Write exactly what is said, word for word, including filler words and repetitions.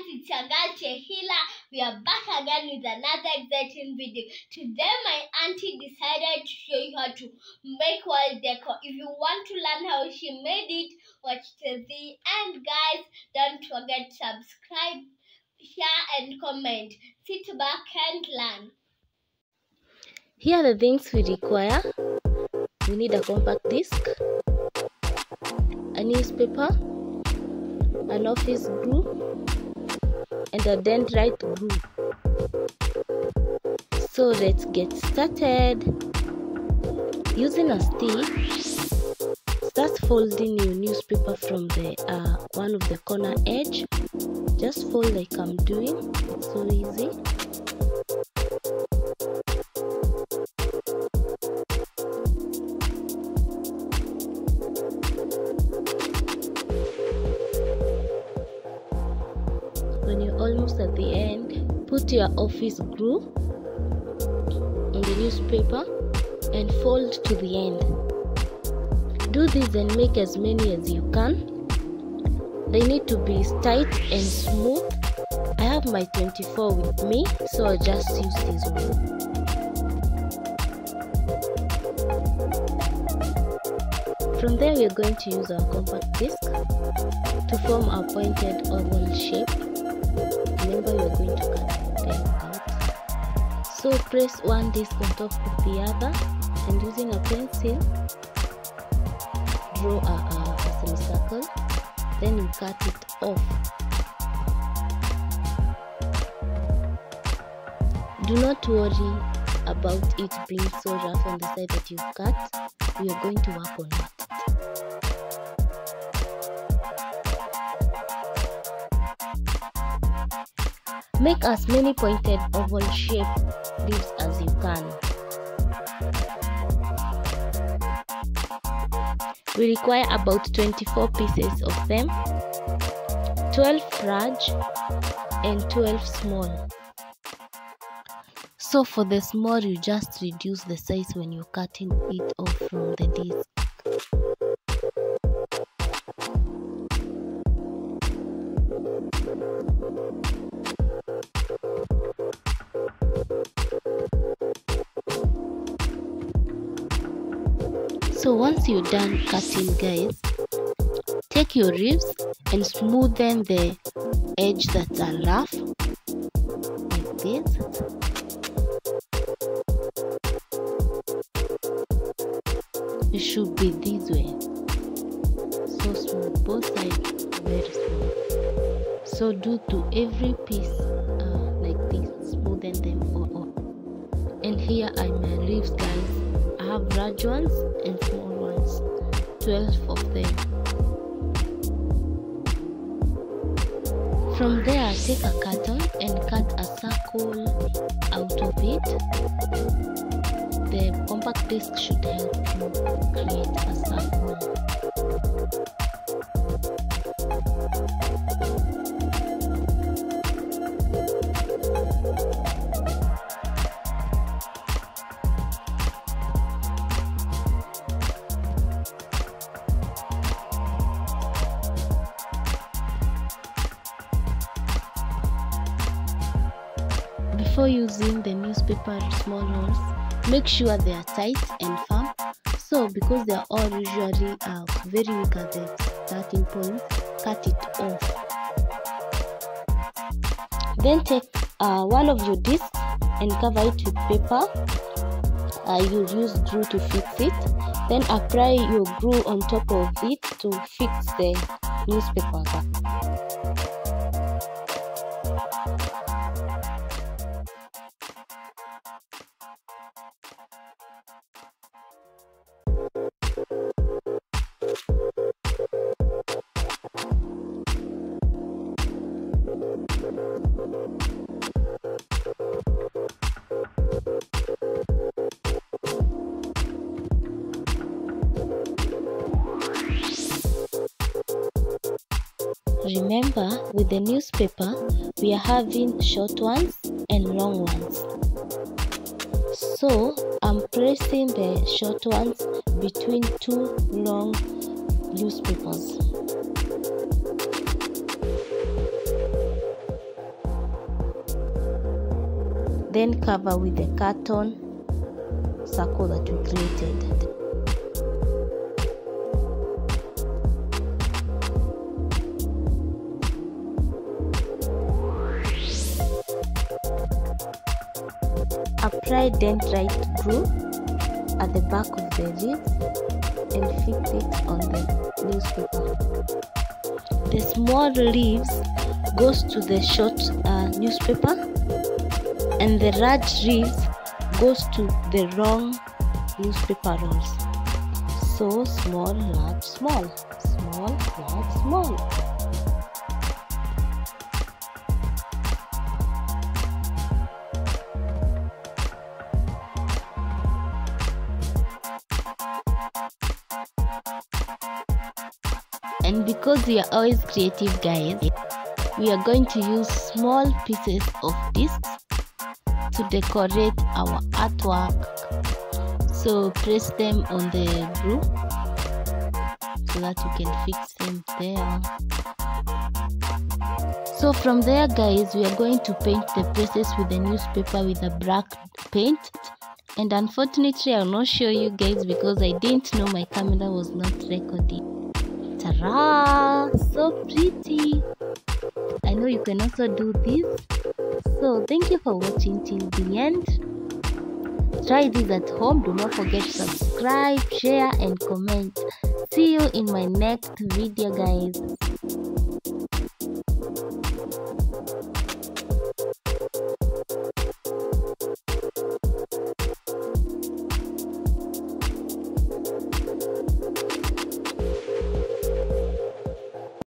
it's your girl Chehila. We are back again with another exciting video. Today my auntie decided to show you how to make wall decor. If you want to learn how she made it, watch till the end, guys. Don't forget to subscribe, share and comment. Sit back and learn. Here are the things we require. We need a compact disc, a newspaper, an office glue, and a dendrite glue. So let's get started. Using a stick, start folding your newspaper from the uh, one of the corner edge. Just fold like I'm doing. It's so easy. When you're almost at the end, put your office glue on the newspaper and fold to the end. Do this and make as many as you can. They need to be tight and smooth. I have my twenty-four with me, so I'll just use this one. From there, we are going to use our compact disc to form a pointed oval shape. Remember, we are going to cut them out. So press one disc on top of the other, and using a pencil, draw a, a, a semicircle. Then you cut it off. Do not worry about it being so rough on the side that you cut. We are going to work on it. Make as many pointed oval shape leaves as you can. We require about twenty-four pieces of them, twelve large and twelve small. So for the small, you just reduce the size when you're cutting it off from the disc. So once you're done cutting, guys, take your ribs and smoothen the edge that are rough, like this. It should be this way. So smooth, both sides very smooth. So do to every piece uh, like this, smoothen them all. And here are my leaves, guys. I have large ones and small ones, twelve of them. From there, take a carton and cut a circle out of it. The compact disc should help you create a circle. Before using the newspaper small ones, make sure they are tight and firm. So because they are all usually uh, very weak at the starting point, cut it off. Then take uh, one of your discs and cover it with paper. Uh, you use glue to fix it. Then apply your glue on top of it to fix the newspaper. Remember, with the newspaper, we are having short ones and long ones. So, I'm pressing the short ones between two long newspapers. then cover with the carton circle that we created. Apply dendrite glue at the back of the leaves and fix it on the newspaper. The small leaves goes to the short uh, newspaper, and the large leaves goes to the long newspaper rolls. So small, large, small, small, large, small. And because we are always creative, guys, we are going to use small pieces of discs to decorate our artwork. So press them on the glue so that you can fix them there. So from there, guys, we are going to paint the places with the newspaper with a black paint. And unfortunately, I will not show you guys because I didn't know my camera was not recording. Ta-da! So pretty! I know you can also do this. So thank you for watching till the end. Try this at home. Do not forget to subscribe, share and comment. See you in my next video, guys.